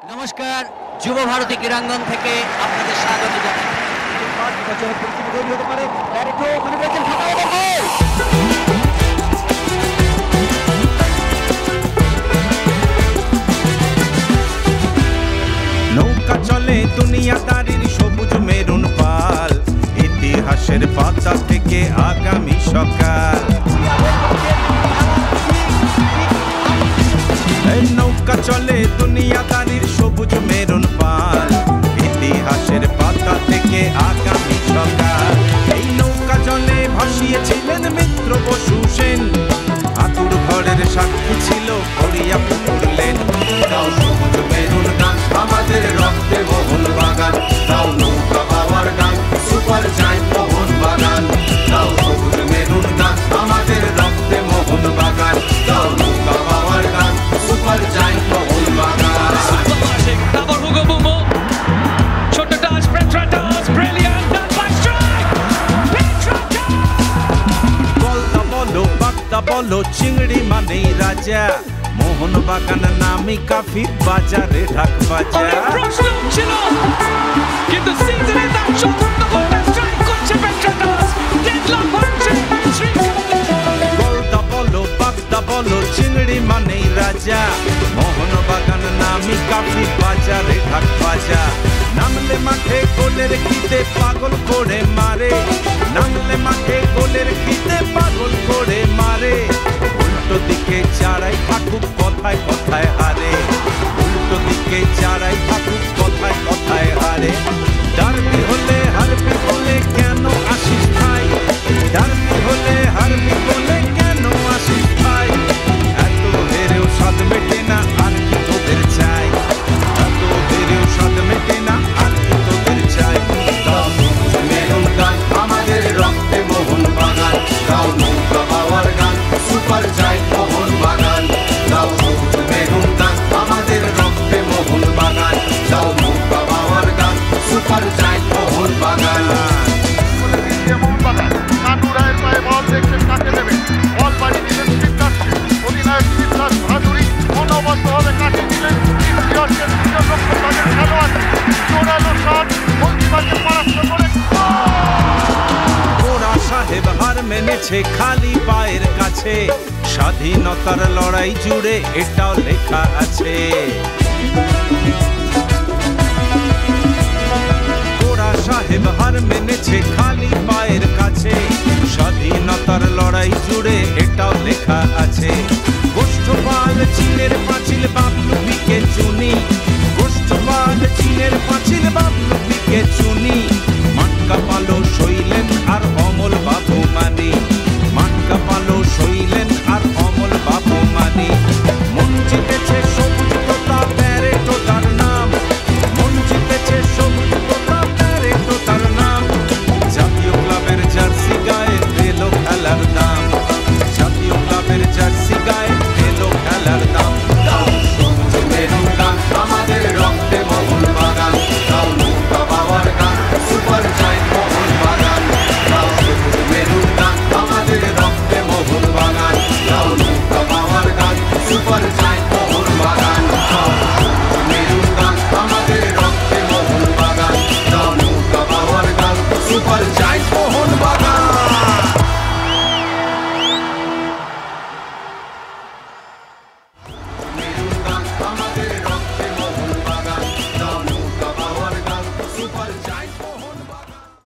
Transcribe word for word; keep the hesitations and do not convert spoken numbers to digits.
নমস্কার, যুব ভারতী ক্রীড়াঙ্গন থেকে আপনাদের স্বাগত জানাই। নৌকা চলে দুনিয়াদারির সবুজ মেরুন পাল, ইতিহাসের পাতা থেকে আগামী সকাল। এই নৌকা চলে দুনিয়াদারির সবুজ মেরুন পাল, ইতিহাসের পাতা থেকে আগামী সকাল। এই নৌকা জলে ভাসিয়েছিলেন মিত্র বসু সেন, আতুর ঘরের সাক্ষী ছিল করিয়া পুকুরলেন। তাও সবুজ মেরুন গান আমাদের রক্তে মোহন বাগান, তাও নৌকা পাওয়ার গান সুপার জায়েন্ট মোহন বাগান। তাও সবুজ মেরুন গান আমাদের রক্তে মোহন বাগান, তাও নৌকা পাওয়ার গান সুপার জায়েন্ট মোহন বাগান। Double Hugo Bumo, ছোট টাচ পেট্রা touch, brilliant touch by strike, পেট্রা টাচ। বলদা বলো বাগদা বলো চিংড়ি মানেই রাজা, মোহন বাগান নামি কাফি বাজারে ঢাক বাজা। অনেক প্রশ্ন ছিল কিন্তু সিজনে তার চতুর্থ বলে স্ট্রাইক করছে পেট্রা টাচ, ডেডলক হচ্ছে বলদা বলো বাগদা বলো চিংড়ি মানেই রাজা, মোহন বাগান নামি কাফি বাজারে ঢাক বাজা। নামলে মাঠে গোলের খিদে পাগল করে মারে, নামলে মাঠে গোলের খিদে পাগল করে মারে। উল্টো দিকে চারাই থাকুক কথায় কথায় হারে, উল্টো দিকে চারাই থাকুক কথায় কথায় হারে। ডার্বি হলে হারবি বলে কেন আসিস ভাই, ডার্বি হলে হারবি বলে কেন আসিস ভাই। এত হেরেও স্বাদ মেটে না আর কি তোদের চাই, এত হেরেও স্বাদ মেটে না আর কি তোদের চাই। তাও সবুজ মেরুন গান আমাদের রক্তে মোহন বাগান, তাও নৌকা পাওয়ার গান সুপার জায়েন্ট মোহন বাগান। তাও সবুজ মেরুন গান আমাদের রক্তে মোহন বাগান, তাও নৌকা পাওয়ার গান সুপার জায়েন্ট মোহন বাগান। নাটুরায়ের পায়ে বল দেখছে কাকে দেবে, বল বাড়িয়ে দিলেন শিবদাসকে, অধিনায়ক শিবদাস ভাদুরী অনবদ্যভাবে কাটিয়ে দিলেন ইন্দ্রিয়সের তৃতীয় লক্ষ্য তাদের খেলোয়াড়, জোরালো শট গোলকিপারকে পরাস্ত করে। ওরা সাহেব হার মেনেছে খালি পায়ের কাছে, স্বাধীনতার লড়াই জুড়ে এটাও লেখা আছে। ওরা সাহেব হার মেনেছে খালি পায়ের কাছে, স্বাধীনতার লড়াই জুড়ে এটাও লেখা আছে। গোষ্ঠপাল চীনের পাঁচিল বাবলু পিকে চুনি, গোষ্ঠপাল চীনের পাঁচিল বাবলু পিকে চুনি। মাটকা পালো শৈলেন আর অমল বাবু মানি, মাটকা পালো শৈলেন আর অমল বাবু মানি। মন জিতেছে সবুজ তোতা প্যারেটো তার নাম, মন জিতেছে সবুজ তোতা প্যারেটো তার নাম। জাতীয় ক্লাবের জার্সি গায়ে পেল খেলার দাম, জাতীয় ক্লাবের জার্সি গায়ে পেল খেলার দাম। তাও সবুজ মেরুন গান আমাদের রক্তে মোহন বাগান, তাও নৌকা পাওয়ার গান সুপার জায়েন্ট মোহন বাগান। তাও সবুজ মেরুন গান আমাদের রক্তে মোহন বাগান, তাও নৌকা পাওয়ার গান সুপার জায়েন্ট মোহন বাগান। তাও সবুজ মেরুন গান আমাদের রক্তে মোহন বাগান, তাও নৌকা পাওয়ার গান সুপার জায়েন্ট মোহন বাগান। মেরুন গান আমাদের রক্তে মোহন বাগান, তাও নৌকা পাওয়ার গান সুপার জায়েন্ট